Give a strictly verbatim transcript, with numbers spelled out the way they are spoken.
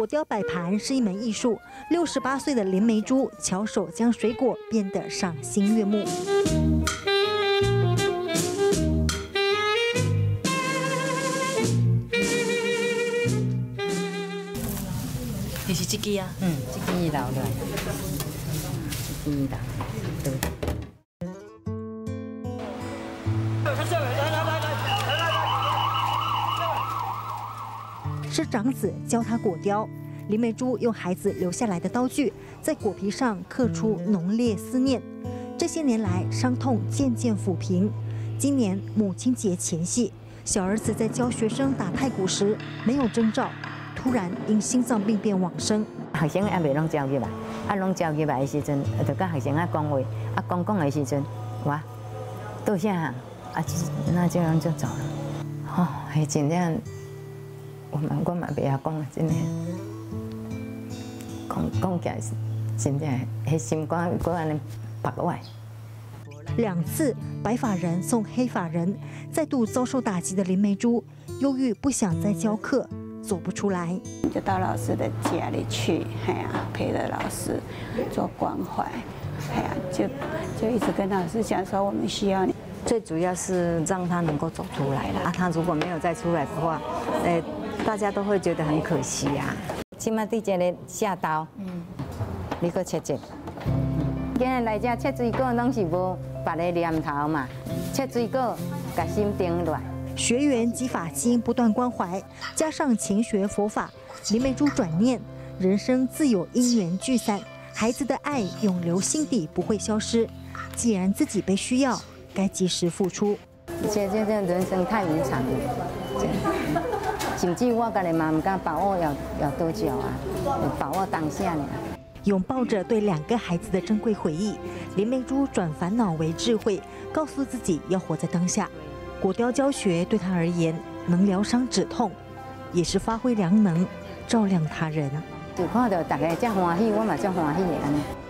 果雕摆盘是一门艺术，六十八岁的林梅珠巧手将水果变得赏心悦目。就是这支啊， 嗯，这支留落，这支留，对。 是长子教他果雕，林梅珠用孩子留下来的刀具，在果皮上刻出浓烈思念。这些年来，伤痛渐渐抚平。今年母亲节前夕，小儿子在教学生打太鼓时没有征兆，突然因心脏病变往生。 学生也未拢招入来，啊，拢招入来的时阵，就甲学生啊讲话，啊讲讲的时阵，哇，到啥啊？啊，那这样就走了。哦，系真正。 我嘛，我嘛袂晓讲啊，真诶，讲讲起来是真正，迄心肝肝安尼拔落来。 两次白发人送黑发人，再度遭受打击的林梅珠，忧郁不想再教课，走不出来， 就到老师的家里去，哎呀，陪着老师做关怀，哎呀，就就一直跟老师讲说，我们需要你。 最主要是让他能够走出来了啊！他如果没有再出来的话，呃，大家都会觉得很可惜啊。起码对这个下刀，嗯，你搁切切。今日来这切水果拢是无别的念头嘛，切水果把心定落来。 学员及法亲不断关怀，加上勤学佛法，林梅珠转念，人生自有因缘聚散，孩子的爱永留心底，不会消失。既然自己被需要。 该及时付出。 这这这人生太无常了，甚至我家己嘛唔敢把握要要多久啊，把握当下呢。 拥抱着对两个孩子的珍贵回忆，林梅珠转烦恼为智慧，告诉自己要活在当下。果雕教学对她而言，能疗伤止痛，也是发挥良能，照亮他人。 就看到大家这欢喜，我嘛这欢喜的安尼。